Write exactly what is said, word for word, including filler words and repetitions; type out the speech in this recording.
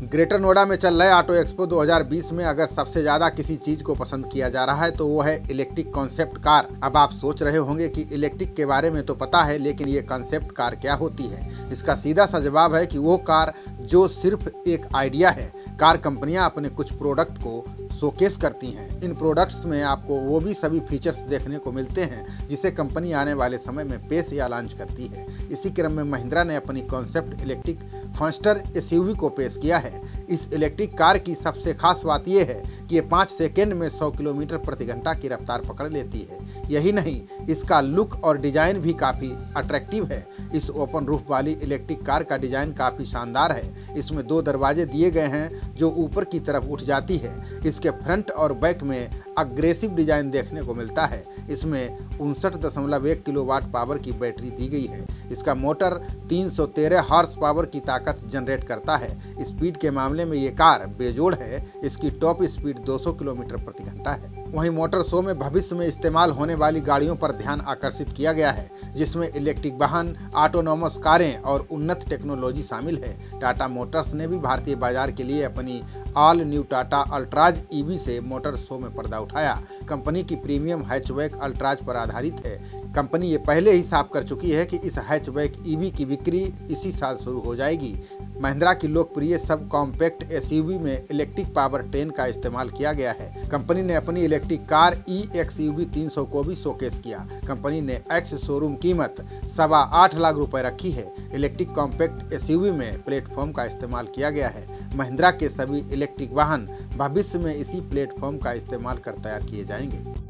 Greater Noida में चल रहे ऑटो एक्सपो दो हज़ार बीस में अगर सबसे ज्यादा किसी चीज को पसंद किया जा रहा है तो वो है इलेक्ट्रिक कॉन्सेप्ट कार। अब आप सोच रहे होंगे कि इलेक्ट्रिक के बारे में तो पता है, लेकिन ये कॉन्सेप्ट कार क्या होती है। इसका सीधा सा जवाब है कि वो कार जो सिर्फ एक आइडिया है। कार कंपनियां अपने कुछ प्रोडक्ट को शोकेस करती हैं। इन प्रोडक्ट्स में आपको वो भी सभी फीचर्स देखने को मिलते हैं जिसे कंपनी आने वाले समय में पेश या लॉन्च करती है। इसी क्रम में महिंद्रा ने अपनी कॉन्सेप्ट इलेक्ट्रिक फॉन्स्टर एसयूवी को पेश किया है। इस इलेक्ट्रिक कार की सबसे खास बात यह है कि ये पाँच सेकेंड में सौ किलोमीटर प्रति घंटा की रफ्तार पकड़ लेती है। यही नहीं, इसका लुक और डिजाइन भी काफ़ी अट्रैक्टिव है। इस ओपन रूफ वाली इलेक्ट्रिक कार का डिजाइन काफ़ी शानदार है। इसमें दो दरवाजे दिए गए हैं जो ऊपर की तरफ उठ जाती है। इसके फ्रंट और बैक में अग्रेसिव डिजाइन देखने को मिलता है। इसमें उनसठ दशमलव एक किलोवाट पावर की बैटरी दी गई है। इसका मोटर तीन सौ तेरह हॉर्स पावर की ताकत जनरेट करता है। स्पीड के मामले में ये कार बेजोड़ है। इसकी टॉप स्पीड दो सौ किलोमीटर प्रति घंटा है। वहीं मोटर शो में भविष्य में इस्तेमाल होने वाली गाड़ियों पर ध्यान आकर्षित किया गया है, जिसमें इलेक्ट्रिक वाहन, ऑटोनोमस कारें और उन्नत टेक्नोलॉजी शामिल है। टाटा मोटर्स ने भी भारतीय बाजार के लिए अपनी all new Tata Altroz EV से मोटर शो में पर्दा उठाया। कंपनी की प्रीमियम हैचबैक अल्ट्राज पर आधारित है। कंपनी ये पहले ही साफ कर चुकी है कि इस हैचबैक ईवी की बिक्री इसी साल शुरू हो जाएगी। महिंद्रा की लोकप्रिय सब कॉम्पैक्ट एसयूवी में इलेक्ट्रिक पावर ट्रेन का इस्तेमाल किया गया है। कंपनी ने अपनी इलेक्ट्रिक कार ई एक्सयूवी तीन सौ को भी शोकेस किया। कंपनी ने एक्स शोरूम कीमत सवा आठ लाख रुपए रखी है। इलेक्ट्रिक कॉम्पैक्ट एसयूवी में प्लेटफॉर्म का इस्तेमाल किया गया है। महिंद्रा के सभी इलेक्ट्रिक वाहन भविष्य में इसी प्लेटफॉर्म का इस्तेमाल कर तैयार किए जाएंगे।